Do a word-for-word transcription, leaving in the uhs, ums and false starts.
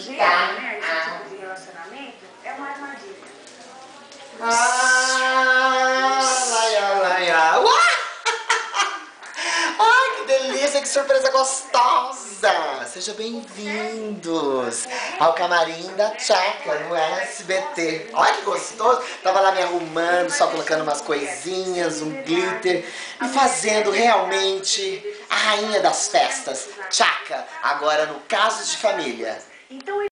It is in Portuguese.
jeito, Tá. né? Esse Ah. tipo de relacionamento é uma armadilha. Ah, laia, laia. Uá! Ai, que delícia, que surpresa gostosa! Sejam bem-vindos ao camarim da Tchaca, no S B T. Olha que gostoso! Tava lá me arrumando, só colocando umas coisinhas, um glitter, e fazendo realmente a rainha das festas. Tchaca, agora no Casos de Família. Então